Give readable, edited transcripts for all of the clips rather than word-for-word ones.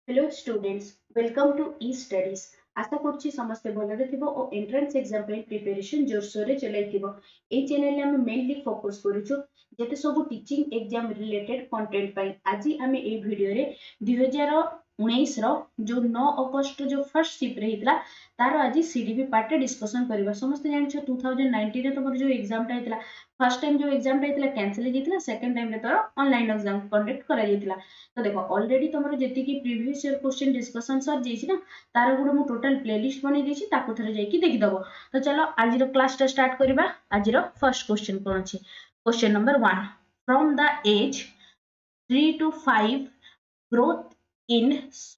Hello students, welcome to E studies. आशा करछि समस्ते भलरे थिबो ओ एंट्रेंस एग्जाम पे प्रिपरेशन जोरसोरे चलैथिबो। ए चैनल रे हम मेनली फोकस करूछु जेते सब टीचिंग एग्जाम रिलेटेड कंटेंट पाई। आजि हमें ए वीडियो रे 2019 रो जो 9 अगस्त जो फर्स्ट शिफ्ट रहितला तार आजि सीडीबी पार्ट डिस्कशन करबा। समस्त जानिछ 2019 रे तमर जो एग्जाम टा हेतला फर्स्ट टाइम जो एग्जाम टा हेतला कैंसिल हे जेतला, सेकंड टाइम रे तोर ऑनलाइन एग्जाम कंडक्ट करा जेतला। तो देखो ऑलरेडी तुम जी previous year question discussion sir जाइए ना तार गोटे मुझे टोटल प्लेलिस्ट बन देती ताको थरे जाइए देखीदब। तो चलो आज क्लास स्टार्ट करवा। आज फर्स्ट क्वेश्चन कौन अच्छे? Question number 1, from the age 3 to 5 growth in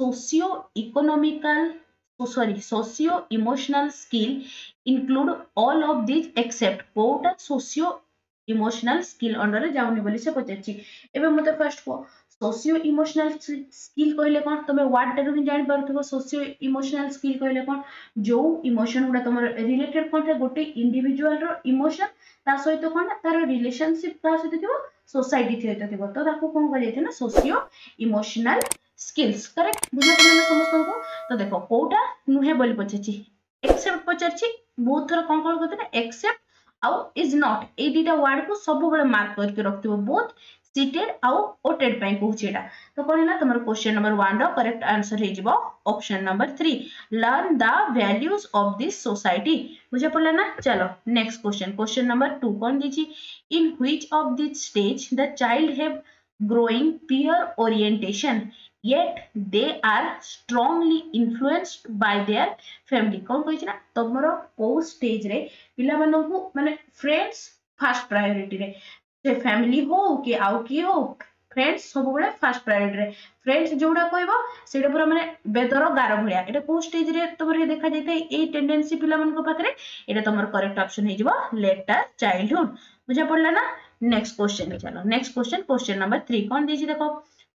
socio emotional skill include all of these except कोटा socio इमोशनल स्किल अंडर जाउनी बोली से पचारछि। एबे मते फर्स्ट सोशियो इमोशनल स्किल कहले कोन तमे वर्ड टा भी जानि परथबो। सोशियो इमोशनल स्किल कहले कोन जो इमोशन गुडा तमर रिलेटेड कोन गोटे इंडिविजुअल रो इमोशन ता सहित कोन तार रिलेशनशिप का सहित थिबो, सोसाइटी सहित थिबो, तो ताको कोन कह जायथे ना सोशियो इमोशनल स्किल्स। करेक्ट बुझा पड़ले समस्त को। तो देखो कोटा नुहे बोली पचारछि, एक्सेप्ट पचारछि बहुत थोर कोन कहते एक्सेप्ट आउ इज नॉट ए दुटा वर्ड को सब बड़े मार्क करके रखथिबो, बोथ सीटेड आउ ओटेड पई कहूची एटा। तो कोन हैला तमर क्वेश्चन नंबर 1 रो करेक्ट आंसर हे जिवो option number 3, learn the values of this society. बुझे पड़ला ना। चलो नेक्स्ट क्वेश्चन, क्वेश्चन नंबर 2 कोन दीची? In which of this stage the child have growing peer orientation yet they are strongly influenced by their family। कौन कहिछ ना तमरो को stage रे पिला मानन को माने फ्रेंड्स फर्स्ट प्रायोरिटी रे, से फैमिली हो के आउ की हो फ्रेंड्स सब बळे फर्स्ट प्रायोरिटी रे। फ्रेंड्स जोडा कहबो सेटा पूरा माने बेदर गार भलिया। एटा को स्टेज रे तमरे देखा जायते ए टेंडेंसी पिला मन को पाखरे। एटा तमर करेक्ट ऑप्शन हे जिवो लेटर चाइल्डहुड। बुझा पड़ला ना। नेक्स्ट क्वेश्चन चलो नेक्स्ट क्वेश्चन, क्वेश्चन नंबर 3 कोन देछि देखो?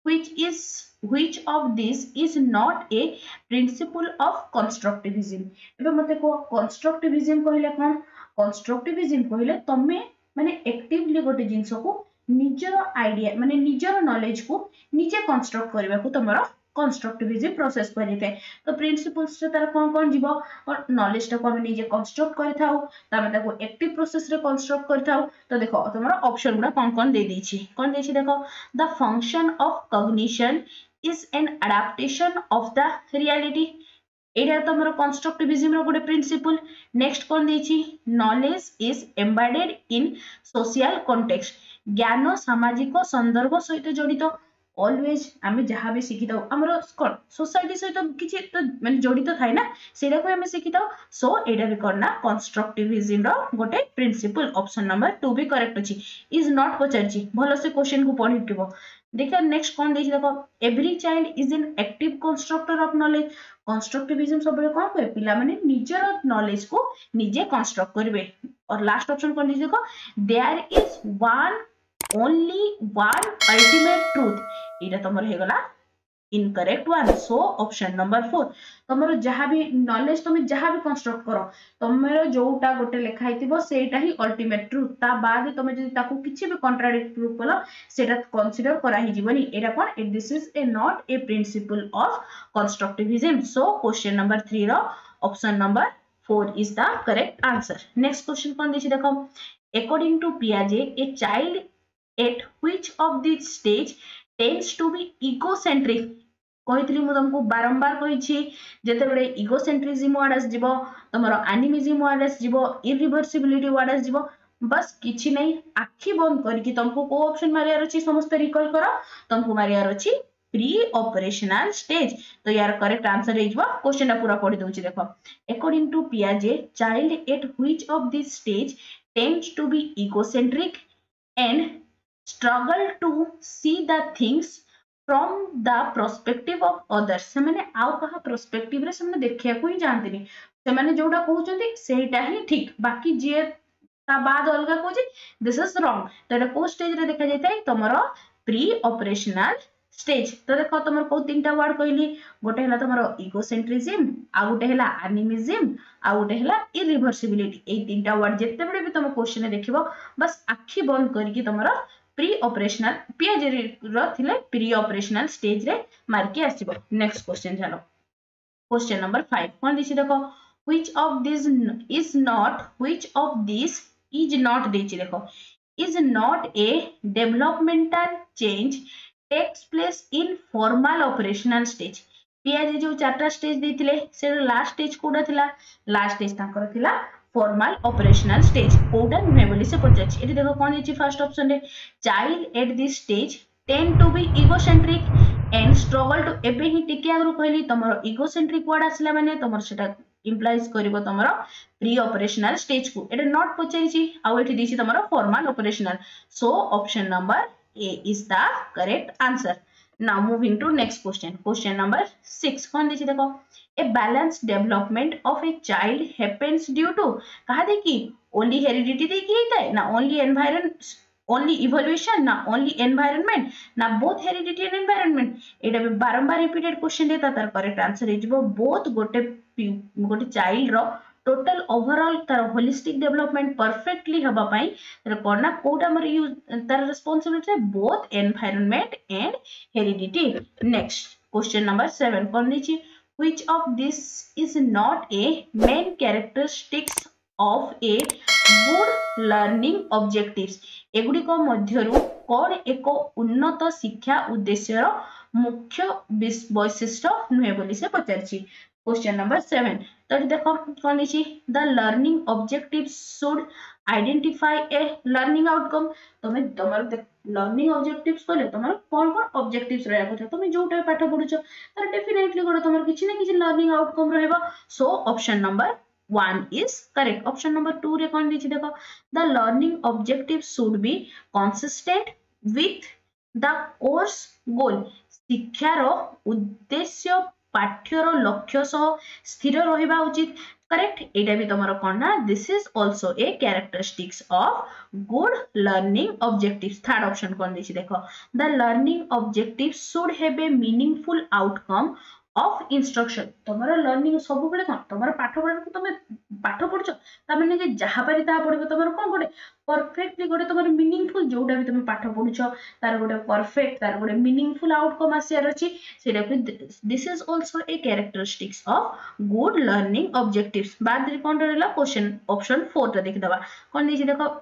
which of this is not a principle of constructivism। एबे मते को constructivism कहले कोन? constructivism कहले तमे माने एक्टिवली गोटे जिंस को निजर आइडिया माने निजर नॉलेज को निजे कंस्ट्रक्ट करबा को तमरो कंस्ट्रक्टिविज्म प्रोसेस करिते। तो प्रिंसिपल्स से तार कोन जीवो और नॉलेज टा को हम निजे कंस्ट्रक्ट करथाउ, तमे ताको एक्टिव प्रोसेस रे कंस्ट्रक्ट करथाउ। तो देखो तमरो ऑप्शन गुडा कोन दे देछि, कोन देछि देखो? The function of cognition is an adaptation of the reality. एटा तमरो कंस्ट्रक्टिविज्म रो गोटे प्रिंसिपल। नेक्स्ट कोन देछि? Knowledge is embedded in social context. ज्ञान सामाजिक संदर्भ सहित जड़ित। ऑलवेज आमे जहां भी शिखिताउ हमरो सोसाइटी सहित किछि तो माने जड़ित थाय ना, सेरा को आमे शिखिताउ। सो एटा भी करना कंस्ट्रक्टिविज्म रो गोटे प्रिंसिपल। ऑप्शन नंबर 2 भी करेक्ट अछि। इज नॉट पचारछि भलो से क्वेश्चन को पढिथिबो। देखो नेक्स्ट कोन देछि देखो? Every child is an active constructor of knowledge. Constructivism सब बळे कोन कहे? पिला माने निजर नॉलेज को निजे कंस्ट्रक्ट करबे। और लास्ट ऑप्शन कोन देछि देखो? There is one only one ultimate truth. एटा तमर हे गला incorrect one. So option number 4 तमरो जहां भी नॉलेज तुम जहां भी कंस्ट्रक्ट करो तमरो जोटा गोटे लिखा हितिबो सेटा ही अल्टीमेट ट्रूथ। ता बाद तुम जदि ताको किछि भी कॉन्ट्राडिक्ट प्रूफ कलो सेटा कंसीडर करा ही जीवनी। एटा कोन? This is a not a principle of constructivism. So question number 3 रो option number 4 is the correct answer. Next question कोन देछि देखो? अकॉर्डिंग टू पियाजे a child at which of this stage tends to be egocentric। कहितली मु तुमको बारंबार कहिछि जेते बडे इगोसेंट्रिज्म वर्ड आस जिवो, तमरो एनिमिज्म वर्ड आस जिवो, इरिवर्सिबिलिटी वर्ड आस जिवो। बस किछि नै आखी बंद करके तुमको को ऑप्शन मारियार अछि समस्त रिकॉल करो। तुमको मारियार अछि प्री ऑपरेशनल स्टेज। तो यार करेक्ट आंसर हे जिवो क्वेश्चन पूरा पढि दउछि देखो। अकॉर्डिंग टू पियाजे child at which of this stage tends to be egocentric and struggle to see the things from the perspective of others। से माने आउ कहा पर्सपेक्टिव रे से देखिया को ही जानतनी, से माने जोडा कहउचंती सेटा ही ठीक, बाकी जे ता बाद अलगा कहउची दिस इज रॉन्ग। तो एटा को स्टेज रे देखा जायते तमरो प्री ऑपरेशनल स्टेज। तो देखो तमर को तीनटा वर्ड कहली, गोटे हला तमरो इगोसेंट्रिज्म, आ गोटे हला एनिमिज्म, आ गोटे हला इरिवर्सिबिलिटी। ए तीनटा वर्ड जेते बडे भी तुम क्वेश्चन देखिबो बस आखी बंद करके तमरो प्री ऑपरेशनल पियाजे रो थिले प्री ऑपरेशनल स्टेज रे मार्क के आसीबो नेक्स्ट क्वेश्चन चलो क्वेश्चन नंबर 5 कोन दिछि देखो which of these is not which of these is not देछि देखो is not a developmental change takes place in formal operational stage पियाजी जो चारटा स्टेज देथिले से लास्ट स्टेज कोडा थिला लास्ट स्टेज ताकर थिला फॉर्मल ऑपरेशनल स्टेज कोडा नुहे बोली से पचाछि एठी देखो कोन दिछि फर्स्ट ऑप्शन रे child at this stage tend to be egocentric and struggle to एबे ही टिके आगु कहली तमरो इगोसेंट्रिक वर्ड आसला माने तमरो सेटा implies करिवो तमरो प्री ऑपरेशनल स्टेज को एटा नॉट पचारिछि आ एठी दिछि तमरो formal operational so option number A is the correct answer now moving to next question number 6 कोन दिछि देखो a balanced development of a child happens due to कहा देखि only heredity देखि हेतै ना only environment only evolution ना only environment ना both heredity and environment एटा भी बारंबार रिपीटेड क्वेश्चन देता तार करेक्ट आंसर हे जिवो बोथ गोटे चाइल्ड रो टोटल ओवरऑल तार होलिस्टिक डेवलपमेंट परफेक्टली हबा पई तार कोना कोटा हमर यूज तार रिस्पांसिबिलिटी है both environment and heredity next question number 7 कोन दिछि which of this is not a main characteristics of a good learning objectives एगुडी को मध्यरु कोन एको उन्नत शिक्षा उद्देश्यर मुख्य वैशिष्ट्य नुहे बोली से पचारछि क्वेश्चन नंबर 7 तो देखो कोन दिछि the learning objectives should identify a learning outcome तमे तमर लर्निंग ऑब्जेक्टिव्स कहले तमर कोन कोन ऑब्जेक्टिव्स रहया କଥା तमे जोटा पाठ पढुछ तर डेफिनेटली गोटे तमर किछि ना किछि लर्निंग आउटकम रहबा so option number 1 is correct option number 2 रे कोन दिछि देखो the learning objectives should be consistent with the course goal शिक्षार उद्देश्य पाठ्यर लक्ष्य सह स्थिर रहिबा उचित करेक्ट एटा भी तमरो कोन ना this is also a characteristics of good learning objectives third option कोन दिछि देखो the learning objectives should have a meaningful outcome of instruction तमरो लर्निंग सब बेले कोन तमरो पाठ पढा तमे पाठ पढछ त माने जे जहा पारि ता पढबो तमरो कोन गोटे परफेक्टली गोटे तमरो मीनिंगफुल जोटा भी तमे पाठ पढछ तार गोटे परफेक्ट तार गोटे मीनिंगफुल आउटकम आसियार अछि सेटा this is also a characteristics of good learning objectives बाद रे कोन रहला क्वेश्चन ऑप्शन 4 रे देखि दबा कोन दिछि देखो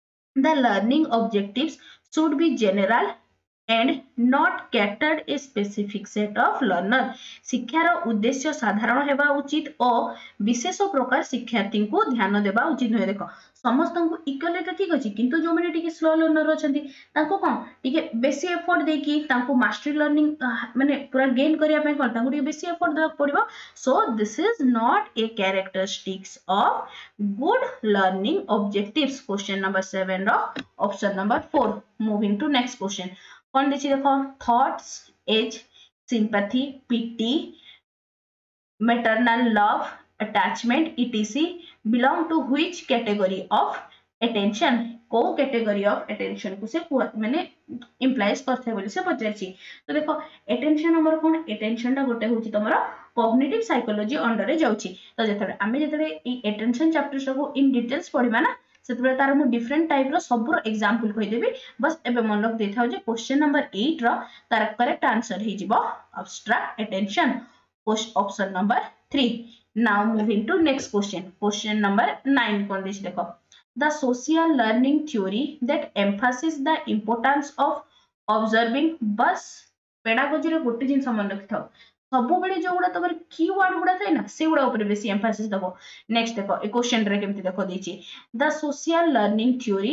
the learning objectives should be general and not catered a specific set of learner शिक्षार उद्देश्य साधारण हेबा उचित और विशेष प्रकार शिक्षार्थी को ध्यान देबा उचित होय देखो समस्त को इक्वल तो ठीक अछि किंतु जो माने टिके स्लो लर्नर अछंती ताको कोन टिके बेसी एफर्ट देकी ताको मास्टरी लर्निंग माने पूरा गेन करिया पे कोन ताको टिके बेसी एफर्ट देबा पड़िबो so this is not a characteristics of good learning objectives question number 7 रो option number 4 moving to next question कोन दिछि देखो thoughts as sympathy pity maternal love attachment etc belong to which category of attention को category of attention को से माने implies करथे बोली से पचारछि तो देखो अटेंशन हमर कोन अटेंशन टा गोटे होची तमरा कॉग्निटिव साइकोलॉजी अंडर रे जाउछि तो जेतरे आमे जेतरे ई अटेंशन चैप्टर को इन डिटेल्स पढिबा ना सेतबे तार मु डिफरेंट टाइप रो सबरो एग्जांपल कहि देबी बस एबे मन लग देथाउ जे क्वेश्चन नंबर 8 रो तार करेक्ट आंसर हे जिवो abstract attention option number 3 now moving to next question number 9 कोन दिस देखो the social learning theory that emphasis the importance of observing बस पेडागोजी रे गोटे जिन मन रखिथाउ सब बेले जो गुडा तमर कीवर्ड गुडा थाय ना से गुडा ऊपर बेसी एम्फासिस दबो नेक्स्ट देखो ए क्वेश्चन रे केमति देखो देछि the social learning theory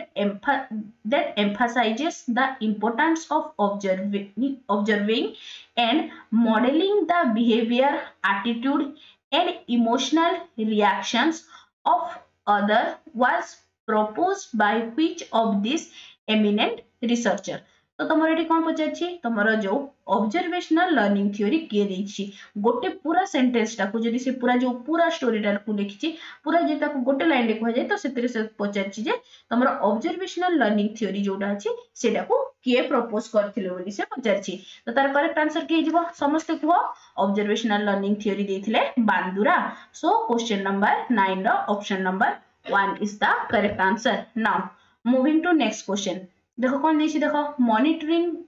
that emphasizes the importance of observing and modeling the behavior attitude and emotional reactions of other was proposed by which of these eminent researcher तो तमर एठी कोन पचाछि तमर जो ऑब्जर्वेशनल लर्निंग थ्योरी के देछि गोटे पूरा सेंटेंस टा को जदी से पूरा जो पूरा स्टोरी टा को लिखिछि पूरा जेता को गोटे लाइन लिखा जाय तो सेतरे से पचाछि जे तमर ऑब्जर्वेशनल लर्निंग थ्योरी जोटा अछि सेटा को के प्रपोज करथिले बोली से पचाछि तो तार करेक्ट आंसर के हिजबो समस्त को ऑब्जर्वेशनल लर्निंग थ्योरी देथिले बांदुरा सो क्वेश्चन नंबर 9 रो option number 1 is the correct answer now moving to next question देखो कोन देछि देखो monitoring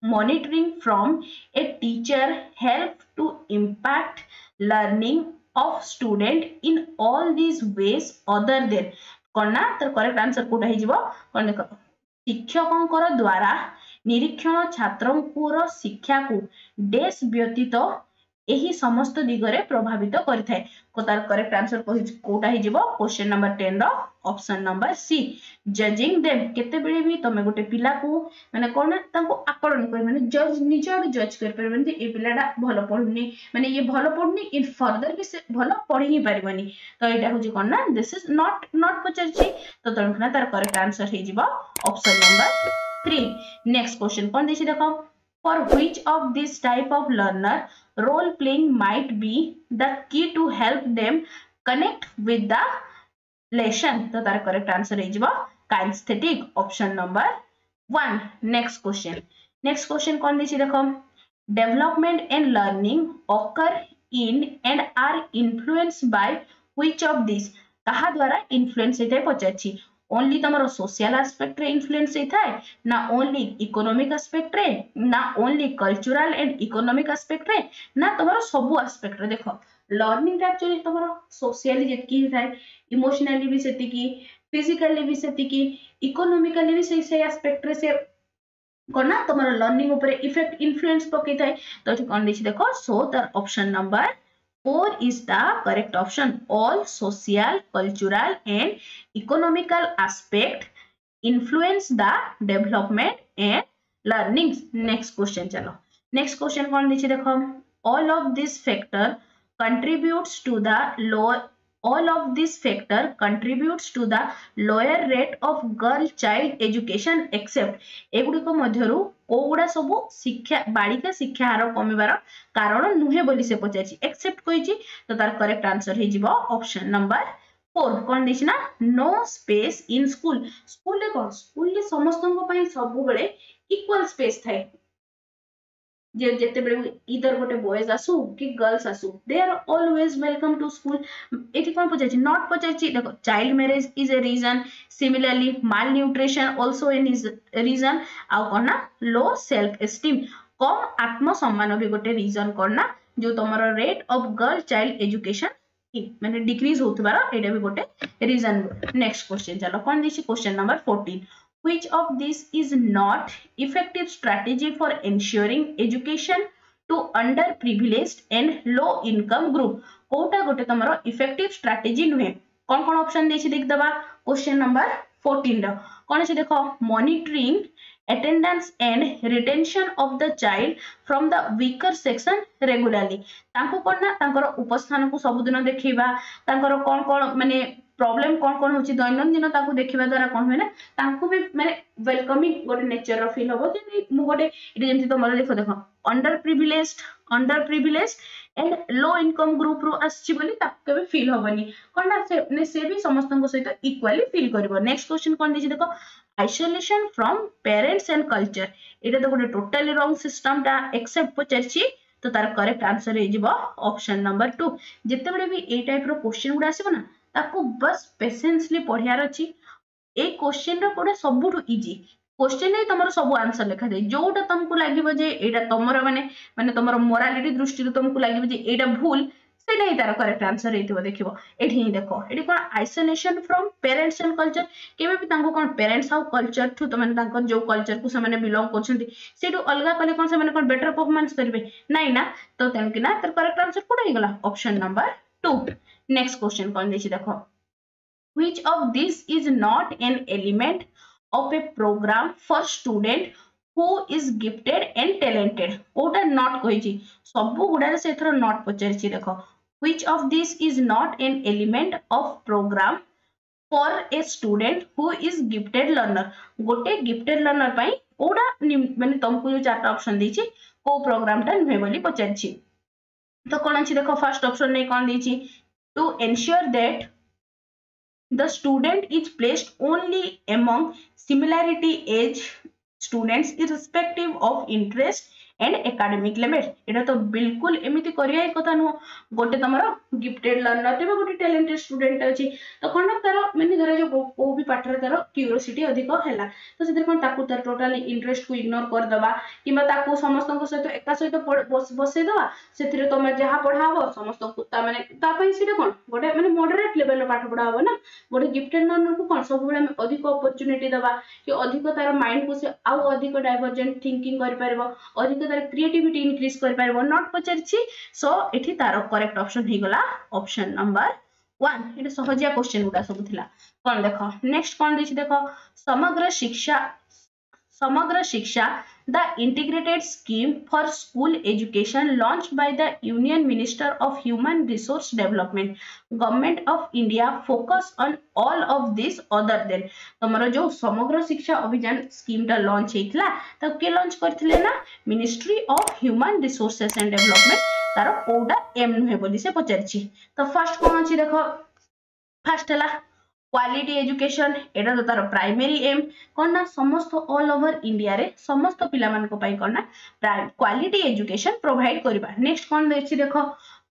monitoring from a teacher help to impact learning of student in all these ways other than कौन ना तर correct answer कोटा ही जीवो कौन देखो शिक्षकों द्वारा निरीक्षण छात्रों शिक्षा को डेस व्यतीत यही समस्त दिगरे प्रभावित करिथाय को तार करेक्ट आंसर कोटा ही जीवो क्वेश्चन नंबर 10 रो option number C judging them केते बेले भी तमे गोटे पिला को माने कोन तांको आकलन कर माने जज निज आड़ जज कर पर माने ए पिलाडा भलो पढुनी माने ये भलो पढुनी इन फर्दर भी से भलो पढी ही परिबनी तो एटा होजी कोन ना दिस इज नॉट पचरची तो तणखना तार करेक्ट आंसर हे जीवो ऑप्शन नंबर 3 नेक्स्ट क्वेश्चन कोन देछि देखो for which of this type of learner role playing might be the key to help them connect with the lesson तो तार करेक्ट आंसर हे जीवो kinesthetic option number 1 next question कोन देछि देखो development and learning occur in and are influenced by which of these कहा द्वारा influence हेते पचाछि ओनली तमरो सोशल एस्पेक्ट रे इन्फ्लुएंस हेथाय ना ओनली इकोनॉमिक एस्पेक्ट रे ना only cultural and economic aspect रे ना तमरो सब एस्पेक्ट रे देखो लर्निंग एक्चुअली तमरो सोशली जेतकी हेथाय इमोशनली भी सेति की फिजिकली भी सेति की इकोनॉमिकली भी से एस्पेक्ट रे से कोना तमरो लर्निंग ऊपर इफेक्ट इन्फ्लुएंस पके थाय तो कोन दिछि देखो so the option number 4 is the correct option. All social, cultural and economical aspect influence the development and learning. Next question चलो. Next question कौन दीजिए देखो. All of this factor contributes to the lower rate of girl child education except एगुड़िक मध्यरु कोगुड़ा सब शिक्षा बालिका शिक्षा हार कमिबार कारण नुहे बोली से पचाछि एक्सेप्ट कहिछि तो तार करेक्ट आंसर हे जिवो ऑप्शन नंबर 4 कोन दिछि ना no space in school school ले समस्तन पई सब बेले इक्वल स्पेस थाए जेते बेले इधर गोटे बॉयज आसु कि गर्ल्स आसु they are always welcome to school एठी कोन पचाछि नॉट पचाछि देखो child marriage is a reason similarly malnutrition also an is reason आ कोना लो सेल्फ एस्टीम कम आत्म सम्मान भी गोटे रीजन कोना जो तमरो rate of girl child education माने डिक्रीज होतबार एटा भी गोटे रीजन नेक्स्ट क्वेश्चन चलो कोन दिछि question number 14 which of this is not effective strategy for ensuring education to underprivileged and low income group कोटा गोटे तमरो effective strategy नुहे कोन कोन ऑप्शन देछि देख दबा क्वेश्चन नंबर 14 रो कोन छै देखो monitoring attendance and retention of the child from the weaker section regularly तांको कोन ना तांकर उपस्थान को सब दिन देखिबा तांकर कोन कोन माने प्रॉब्लम कोन कोन होची दैनंदिन ताको देखिबा द्वारा कोन होय ना तांको भी माने वेलकमिंग गोटे नेचर रो फील होबो जे मु गोटे इटे जेमति तमरो देखो underprivileged and low income group रो आछि बोली ताको भी फील होबनी कोन ना से भी समस्तन को सहित इक्वली फील करबो नेक्स्ट क्वेश्चन कोन दिछि देखो isolation from parents and culture एटा तो गोटे टोटली रॉन्ग सिस्टम ता एक्सेप्ट पचरछि तो तार करेक्ट आंसर हे जिवो ऑप्शन नंबर 2 जते बेले भी ए टाइप रो क्वेश्चन गुडा आसीबो ना ताको बस पेशेंसली पढियार अछि ए क्वेश्चन रो कोडे सबुठु इजी क्वेश्चन नै तमरो सब आंसर लिखा दे जोटा तुमको लागिबो जे एटा तमरो माने तमरो मोरालिटी दृष्टि तुमको लागिबो जे एटा भूल सेटा ही तार करेक्ट आंसर हेतिबो देखिबो एठी ही देखो एठी कोन isolation from parents and culture केबे भी तांको कोन पेरेंट्स हाउ कल्चर थु त माने तांको जो कल्चर को से माने बिलोंग करछन्ती सेटु अलगा कले कोन से माने कोन बेटर परफॉर्मेंस करबे नै ना तो तेनकि ना तार करेक्ट आंसर कोडा ही गला ऑप्शन नंबर 2 नेक्स्ट क्वेश्चन कोन देछि देखो which of this is not an element of a program for student who is gifted and talented ओटा not कहिछि सबु गुडा से एथरो not पचरछि देखो which of this is not an element of program for a student who is gifted learner गोटे gifted learner पई ओटा माने तुमको जो चारटा ऑप्शन देछि को प्रोग्राम ता नहे बोली पचरछि तो कोन अछि देखो फर्स्ट ऑप्शन नै कोन देछि to ensure that the student is placed only among similarity age students irrespective of interest and academic level एटा तो बिल्कुल एमिति करिया कथा नुह गोटे तमरो गिफ्टेड लर्नर थे गोटे टैलेंटेड स्टूडेंट अछि तो कोन तार माने धर जो को भी पाठर तार क्यूरियोसिटी अधिक हैला तो सेतिर कोन ताकू तार टोटली इंटरेस्ट को इग्नोर कर दबा किबा ताकू समस्त को सहित एका सहित बसै दबा सेतिर तमे जहा पढाबो समस्त को ता माने ता पई सिरे कोन गोटे माने मॉडरेट लेवल पाठ पढाबो ना गोटे गिफ्टेड लर्नर को कोन सब बेले अधिक अपॉर्चुनिटी दबा कि अधिक तार माइंड को से आउ अधिक डाइवर्जेंट थिंकिंग कर परबो अधिक तार क्रिएटिविटी इंक्रीज कर परबो नॉट पचरछि सो एठी तार करेक्ट ऑप्शन ही गला ऑप्शन नंबर 1 एटा सहजिया क्वेश्चन गुडा सब थिला कोन देखो नेक्स्ट कोन देछि देखो समग्र शिक्षा the integrated scheme for school education launched by the Union Minister of Human Resource Development Government of India focus on all of this other than तमरो जो समग्र शिक्षा अभियान स्कीम टा लॉन्च हेतला त के लॉन्च करथिले ना ministry of human resources and development तारो कोडा एम नुहे बोली से पचारछि तो फर्स्ट कोन अछि देखो फर्स्ट हला क्वालिटी एजुकेशन एटा तो तार प्राइमरी एम कोना समस्त ऑल ओवर इंडिया रे समस्त पिला मान को पई कोना क्वालिटी एजुकेशन प्रोवाइड करबा नेक्स्ट कोन देछि देखो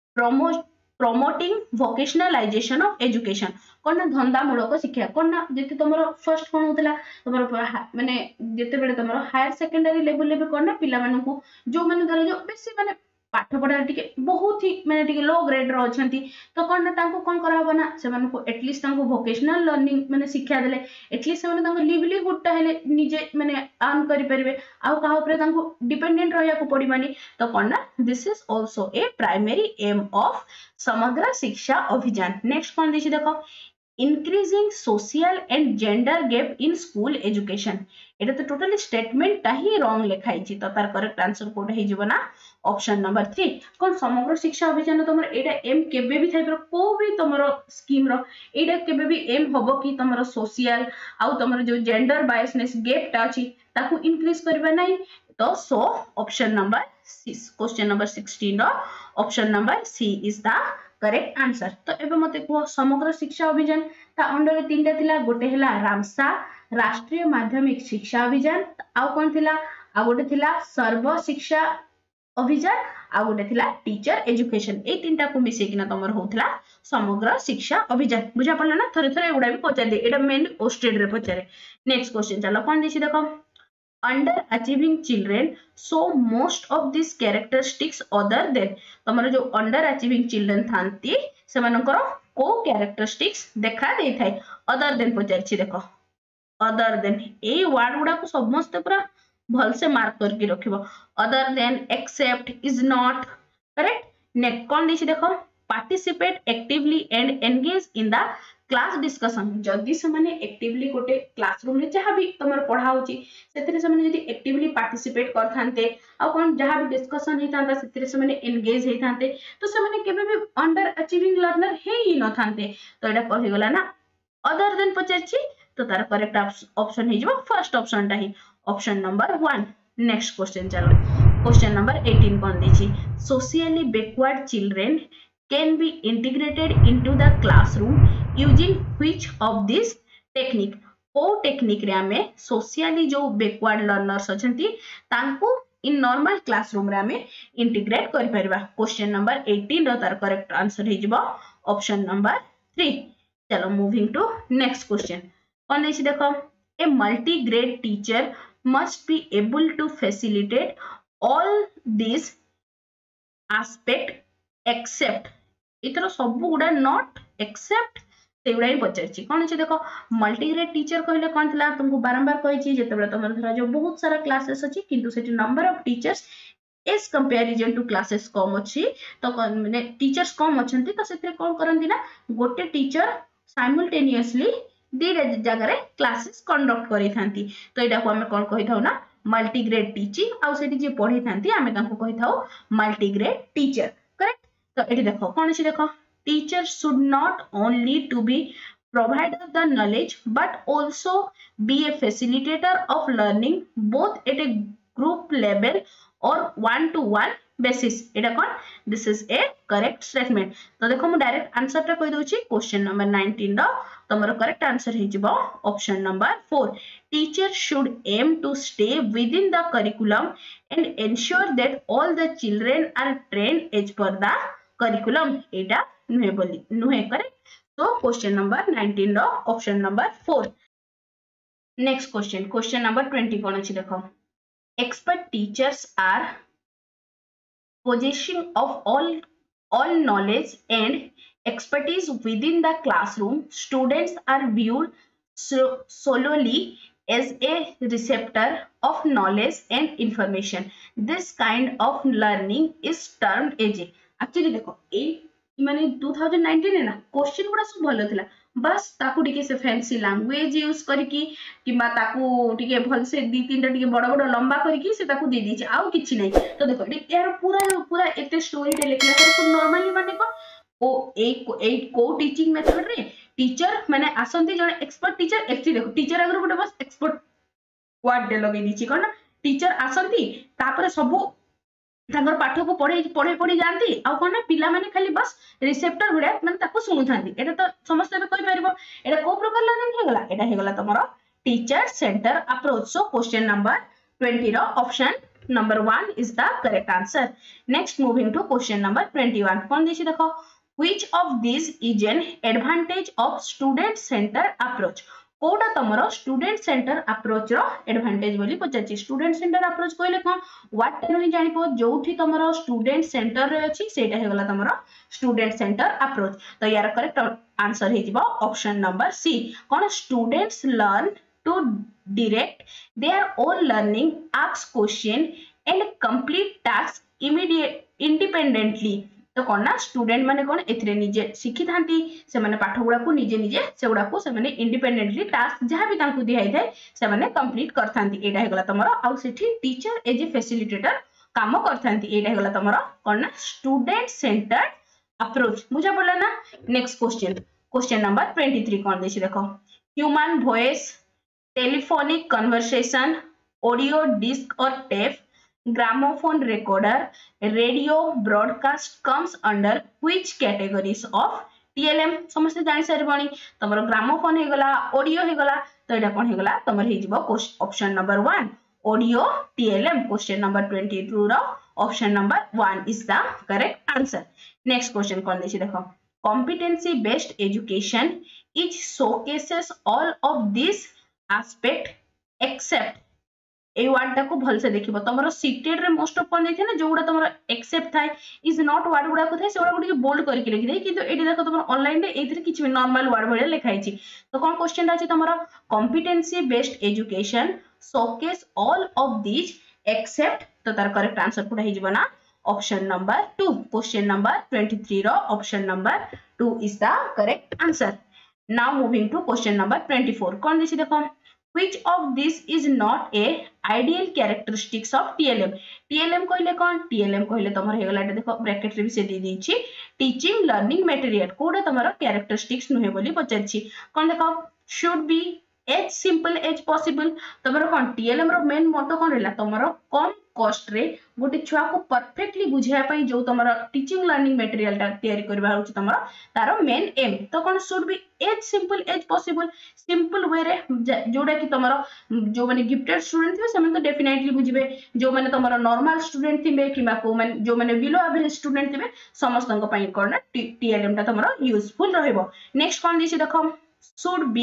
promoting vocationalization of education कोना धंदा मूलक शिक्षा कोना जेते तमरो फर्स्ट कोन होतला तमरो माने जेते बेले तमरो हायर सेकेंडरी लेवल ले कोना पिला मान को जो माने धर जो बेसी माने पाठ पढ़ा टिके बहुत ही माने टिके लो ग्रेड रो अछंती तो कोन तांको कोन कराबो ना से माने को एटलीस्ट तांको वोकेशनल लर्निंग माने शिक्षा देले एटलीस्ट माने तांको लिवलीहुड ता हेले निजे माने अर्न करि परबे आ कहा ऊपर तांको डिपेंडेंट रहया को पड़िबानी तो कोन ना this is also a primary aim of Samagra Shiksha अभियान नेक्स्ट कोन दिछि देखो increasing social and gender gap in school education एटा तो टोटली स्टेटमेंट ता ही रॉन्ग लिखाई छी तो तार करेक्ट आंसर कोड हे जीवना ऑप्शन नंबर 3 कोन समग्र शिक्षा अभियान तमर एटा एम केबे भी थाइपर को भी तमरो स्कीम रो एटा केबे भी एम होबो कि तमरो सोशल आउ तमरो जो जेंडर बायसनेस गैप ता छी ताकू इंक्रीज करबा नै तो so option number 6 question number 16 रो option number C is the correct answer तो एबे मते को समग्र शिक्षा अभियान ता अंडर तीनटा थिला गोटे हला रामसा राष्ट्रीय माध्यमिक शिक्षा अभियान आ कोन थिला आ गोटे थिला सर्व शिक्षा अभियान आ गोटे थिला टीचर एजुकेशन ए तीनटा को मिसे किना तमर होथला समग्र शिक्षा अभियान बुझा पड़ला ना थरे थरे एगुडा भी पचार दे एटा मेन ओस्टेड रे पचारे नेक्स्ट क्वेश्चन चलो कोन दिछि देखो under achieving children so most of these characteristics other than तमरो जो under achieving children थांती से मानकर को characteristics देखा देई थाई other than पचारछि देखो other than ए वर्ड गुडा को समस्त पूरा भल से मार्क करके रखिबो other than except is not correct नेक्स्ट कोन दिछि देखो participate actively and engage in the class discussion जदि से माने एक्टिवली गोटे क्लासरूम रे जहां भी तमर पढ़ा होची सेतरे से माने जदि एक्टिवली पार्टिसिपेट करथांते आ कोन जहां भी डिस्कशन हेतांता सेतरे से माने एंगेज हेतांते तो से माने केबे भी अंडर अचीविंग लर्नर हे ही न थांते तो एटा कहि गला ना अदर देन पचरछि तो तार करेक्ट ऑप्शन हे जिवो फर्स्ट ऑप्शन ता ही ऑप्शन नंबर 1 नेक्स्ट क्वेश्चन चलो क्वेश्चन नंबर 18 कोन देछि socially backward children can be integrated into the classroom using which of this technique ओ टेक्निक रे हमें सोशली जो बैकवर्ड लर्नर्स अछंती तांको इन नॉर्मल क्लासरूम रे हमें इंटीग्रेट करि परबा क्वेश्चन नंबर 18 रो तार करेक्ट आंसर हे जिवो ऑप्शन नंबर 3 चलो मूविंग टू नेक्स्ट क्वेश्चन कोन देछि देखो a multi grade teacher must be able to facilitate all this aspect except इतर सब गुडा नॉट एक्सेप्ट सेगुडा ही पचारछि कोन छै देखो मल्टीग्रेड टीचर कहले कोन थला तुमको बारंबार कहै छी जेतेबेले तमर धरा जो बहुत सारा क्लासेस अछि किंतु सेठी number of teachers as comparison to classes कम अछि तो माने टीचर्स कम अछंती तो सेते कोन करंती ना गोटे टीचर साइमल्टेनियसली दी जगह रे क्लासेस कंडक्ट करै थांती तो एटा को हमें कोन कहि थाउ ना मल्टीग्रेड टीचिंग आ सेठी जे पढै थांती हमें तांको कहि थाउ मल्टीग्रेड टीचर करेक्ट तो एठी देखो कोन छै देखो teacher should not only to be provider the knowledge but also be a facilitator of learning both at a group level or one to one basis Etah cone this is a correct statement तो देखो मु direct answer टा कहि दोछि question number 19 रो तमरो correct answer हे जिवो option number 4 teacher should aim to stay within the curriculum and ensure that all the children are trained as per the curriculum एटा नुहे बोली नुहे करेक्ट तो क्वेश्चन नंबर 19 रो option number 4 next question number 20 कोन अछि देखो expert teachers are possessing of all knowledge and expertise within the classroom. Students are viewed solely as a receptor of knowledge and information. This kind of learning is termed as actually देखो ए माने 2019 है ना question गुडा सब भलो थिला बस ताकू टिके से फैंसी लैंग्वेज यूज करकी किबा ताकू टिके भल से दी तीनटा टिके बड़ बड़ लंबा करकी से ताकू दे दीची आउ किछि नै तो देखो यार पूरा एते स्टोरी टे लिखला तो नॉर्मली माने को ओ ए को टीचिंग मेथड रे टीचर माने आसंती जण एक्सपर्ट टीचर एक्चुअली देखो टीचर अगर गुडा बस एक्सपर्ट वर्ड दे लगे दीची कोन टीचर आसंती तापर सब तांगर पाठ को पढ़े जानती आ कोन पिला माने खाली बस रिसेप्टर गुडा माने ताको सुनु थांती एटा तो समस्त बे कहि परबो एटा को प्रकार लर्निंग हे गला एटा हे गला तमरो teacher center approach so question number 20 रो option number 1 is the correct answer next moving to question number 21 कोन दिछि देखो which of this is an advantage of student center approach कोटा तमरो स्टूडेंट सेंटर अप्रोच रो एडवांटेज बोली पचाची student center approach कहले कोन व्हाट टेनो नि जानि पो जोठी तमरो स्टूडेंट सेंटर रे अछि सेटा हे गला तमरो स्टूडेंट सेंटर अप्रोच तो यार करेक्ट आंसर हे जिवो ऑप्शन नंबर सी कोन students learn to direct their own learning ask question and complete task immediate independently तो कोन ना स्टूडेंट माने कोन एथरे निजे सिखि थांती से माने पाठ गुडा को निजे से गुडा को से माने इंडिपेंडेंटली टास्क जहां भी तांकु दिहाई थाए से माने कंप्लीट करथांती एटा हे गला तमरो आ सेठी टीचर एज ए फैसिलिटेटर काम करथांती एटा हे गला तमरो कोन ना स्टूडेंट सेंटर अप्रोच बुझा पड़ला ना नेक्स्ट क्वेश्चन नंबर 23 कोन देछि देखो human voice telephonic conversation audio disc और tape gramophone recorder radio broadcast comes under which categories of TLM समस्त जानि सारि बणी तमरो ग्रामोफोन हे गला ऑडियो हे गला तो एटा कोन हे गला तमर हे जिवो option number 1 audio TLM question number 22 रो option number 1 is the correct answer next question कोन देछि देखो competency based education is showcases all of this aspect except a word टा को भल से देखिबो तमरो सीटेड रे मोस्ट ऑफ कोन देथे ना जोडा तमरो एक्सेप्ट थाए इज नॉट वर्ड गुडा को थाए सेडा गुडी बोल्ड करके लिखि दे किंतु एटी देखो तमरो ऑनलाइन रे एथरे किछ नॉर्मल वर्ड भले लिखाई छी तो कोन क्वेश्चन रा छी तमरो competency based education showcase all of this except तो तार करेक्ट आंसर पुडा हि जिवो ना ऑप्शन नंबर 2 क्वेश्चन नंबर 23 रो option number 2 is the correct answer now moving to question number 24 कोन दिछि देखो which of this is not a ideal characteristics of TLM TLM कहले कोन TLM कहले तमर हे गला देखो ब्रैकेट रे भी से दे देछि टीचिंग लर्निंग मटेरियल कोडा तमर कैरेक्टरिस्टिक्स नुहे बोली पचाछि कोन देखो should be as simple as possible तमर कोन TLM रो मेन मोटो कोन रहला तमर कम कॉस्ट रे गोटे छुआ को परफेक्टली बुझाया पई जो तमर टीचिंग लर्निंग मटेरियल टा तयारी करबा होछि तमर तारो मेन एम तो कोन should be as simple as possible simple way रे जोडा कि तमर जो माने गिफ्टेड स्टूडेंट थे से तो डेफिनेटली बुझिबे जो माने तमर नॉर्मल स्टूडेंट थिबे किबा को माने जो माने बिलो एवरेज स्टूडेंट थिबे समस्तन को पई कोन TLM टा तमर यूजफुल रहइबो नेक्स्ट कोन दिछि देखो should be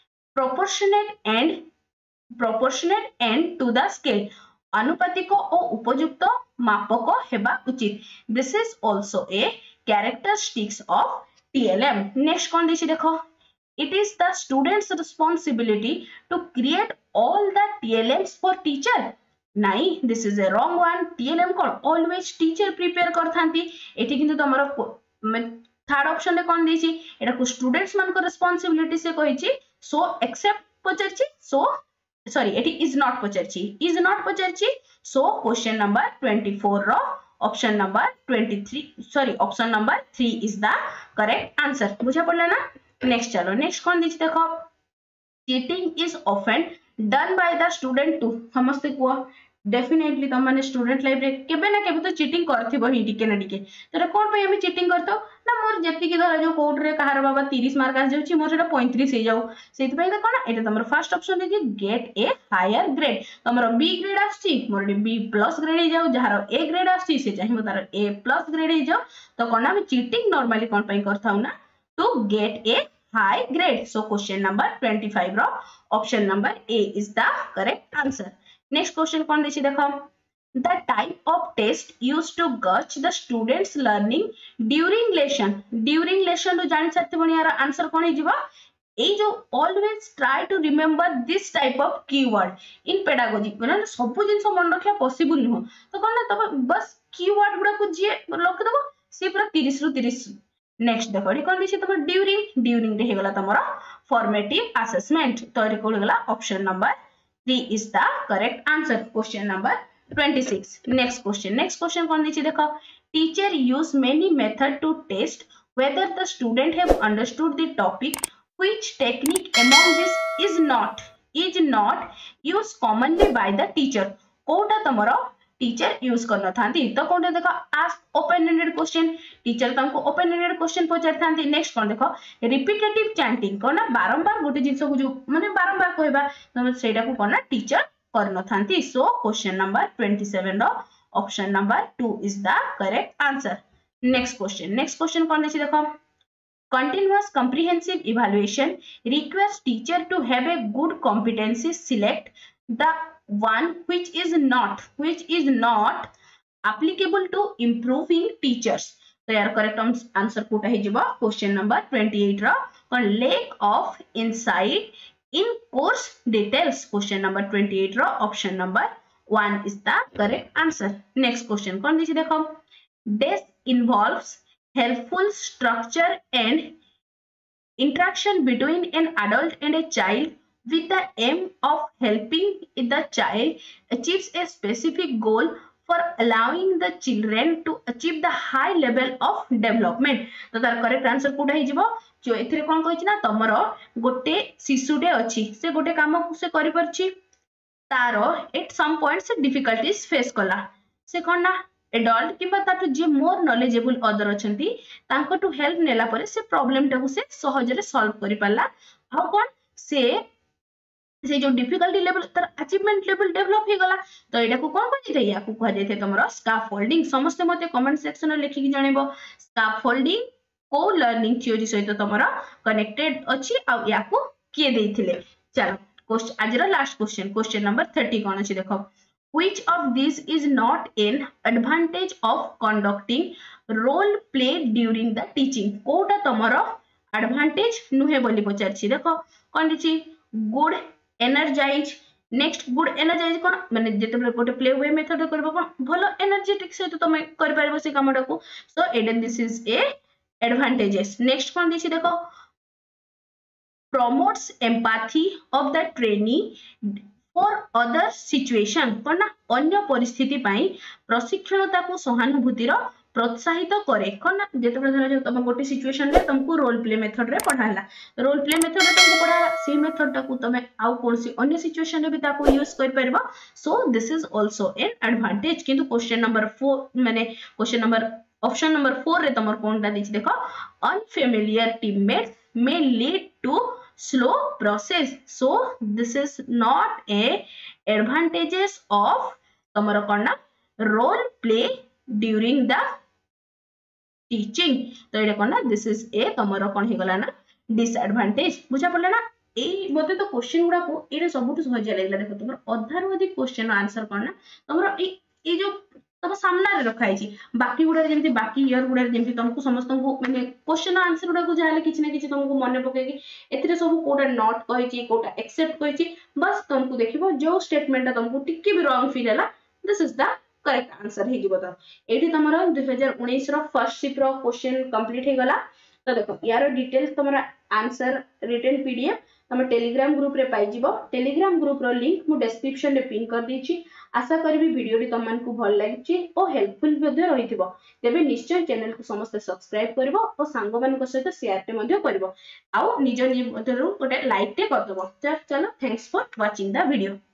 proportionate and to the scale अनुपातिक और उपयुक्त मापक हेबा उचित this is also a characteristics of TLM next कोन दिछि देखो it is the students responsibility to create all the TLMs for teacher नाइ this is a wrong one TLM कोन ऑलवेज टीचर प्रिपेयर करथांती एठी किंतु तमरो थर्ड ऑप्शन ले कोन दिछि एटा को स्टूडेंट्स मान को रिस्पांसिबिलिटी से कहिछि सो एक्सेप्ट पचरछि so sorry it is not pocharchi so question number 24 ro option number 3 is the correct answer बुझा पड़ला ना next चलो next कौन दिछि देखो cheating is often done by the student too समझते को डेफिनेटली तुम माने स्टूडेंट लाइफ रे केबे ना केबे तो चीटिंग करथिबो ही टिके ना टिके तो कोन पे हम चीटिंग करतो ना मोर जेति की धरा जो कोड रे कहार बाबा 30 मार्क आ जाउची मोर सेटा 35 हे जाउ सेति पई तो कोन एटा तमरो फर्स्ट ऑप्शन है जे गेट ए हायर ग्रेड तमरो बी ग्रेड आछि मोर बी प्लस ग्रेड हे जाउ जहार ए ग्रेड आछि से चाहिए तार ए प्लस ग्रेड हे जाउ तो कोन हम चीटिंग नॉर्मली कोन पई करथाउ ना to get a high grade. So question number 25 रो option number A is the correct answer. Next question कौन देछि देखो the type of test used to gauge the students learning during lesson तो जानि सकते बनी यार आंसर कौन हिजिबा ए जो always try to remember this type of keyword in pedagogy माने सब जिंस मन रखिया पॉसिबल न हो तो कोन ना तब बस कीवर्ड गुडा को जे लख देबो से पूरा 30 रु 30 नेक्स्ट देखो ये कौन दिछि तमर ड्यूरिंग रे हेगला तमर फॉर्मेटिव असेसमेंट तो रे को हेगला option number 3 is the correct answer question number 26 next question कौन दिछि देखो teacher use many method to test whether the student have understood the topic which technique among this is not used commonly by the teacher कोटा तमर teacher use करना थांती तो कौन देखो ask open ended question teacher तुमको open ended question पचार थांती नेक्स्ट कौन देखो रिपीटेटिव चैंटिंग कोना बारंबार गोटे जिंस को जो माने बारंबार कहबा तो सेटा को कोना टीचर करना थांती सो क्वेश्चन नंबर 27 रो option number 2 is the correct answer next question कौन देछि देखो continuous comprehensive evaluation requires teacher to have a good competency select the one which is not applicable to improving teachers तो यार correct answer कोटा हे जिवो question number 28 रो कोन lack of insight in course details question number 28 रो option number 1 is the correct answer next question कोन दिछि देखो this involves helpful structure and interaction between an adult and a child with the aim of helping the child achieves a specific goal for allowing the children to achieve the high level of development तो तार correct answer कोडा हे जिवो जो एथिरे कोन कहिछि ना तमरो गोटे शिशुडे अछि से गोटे काम को से करि परछि तारो एट सम पॉइंट से डिफिकल्टीज फेस कला से कोन ना एडल्ट किबा ताटु जे मोर नॉलेजेबल अदर अछंती तांको टू हेल्प नेला परे से प्रॉब्लम टाको से सहज रे सॉल्व करि पाला आ कोन से जो डिफिकल्टी लेवल तर अचीवमेंट लेवल डेवलप हे गला तो एटा को कोन कहि या को कह जेते तमरो स्कैफोल्डिंग समस्त मते कमेंट सेक्शन में लिखि कि जणेबो स्कैफोल्डिंग को लर्निंग थ्योरी सहित तमरो कनेक्टेड अछि आ या को के देथिले चलो क्वेश्चन आज रो लास्ट क्वेश्चन नंबर 30 कोन अछि देखो which of these is not an advantage of conducting role play during the teaching कोटा तमरो एडवांटेज नुहे बोली पचारछि देखो कोन दिछि good energize next good energize कोन माने जेते गोटे प्ले वे मेथड करबो कोन भलो एनर्जेटिक से तो तमे कर परबो से कामडा को सो एडन this is a advantages next कोन दिछि देखो promotes empathy of the trainee for other situation कोन ना अन्य परिस्थिति पई प्रशिक्षणता को सहानुभूति रो प्रोत्साहित करे कोन ना जेते धरा जो तम गोटे सिचुएशन रे तुमको रोल प्ले मेथड रे पढाला रोल प्ले मेथड रे तुमको पढा से मेथड टा को तमे आउ कोनसी अन्य सिचुएशन रे भी ताको यूज कर परबा so this is also an advantage किंतु क्वेश्चन नंबर 4 माने क्वेश्चन नंबर ऑप्शन नंबर 4 रे तमर कोनटा दिछि देखो unfamiliar teammates may lead to slow process so this is not a advantages of तमरो कोना role play during the teaching तो एटा कोना this is a तमरो कोन हे गला ना disadvantage बुझा पड़ला ना ए मते तो क्वेश्चन गुडा को एरे सबुठ सहज लागला देखो तमरो अधार अधिक क्वेश्चन आंसर कोना तमरो ए जो तब सामना रे रखाई छी बाकी गुडा जेंति बाकी ईयर गुडा जेंति तुमको समस्त को माने क्वेश्चन आंसर गुडा को जाले किछ ना किछ तुमको मन पके कि एथिरे सब कोटा नॉट कहि छी कोटा एक्सेप्ट कहि छी बस तुमको देखिबो जो स्टेटमेंट तुमको टिक्की भी रॉन्ग फील हला this is the correct answer हे जिवो त एठी तमरो 2019 रो फर्स्ट शिप रो क्वेश्चन कंप्लीट हे गला तो देखो यार डिटेल्स तमरा आंसर रिटन पीडीएफ तम टेलीग्राम ग्रुप रे पाई जिवो टेलीग्राम ग्रुप रो लिंक मु डिस्क्रिप्शन रे पिन कर दी छी आशा करबी वीडियो टी तमन को भल लागिछि और हेल्पफुल मध्ये रहिथिबो तेबे निश्चय चैनल को समस्त सब्सक्राइब करबो और सांग मान को सहित शेयर ते मध्ये करबो आ निज निज मध्ये गोटे लाइक ते कर दबो चलो thanks for watching the video.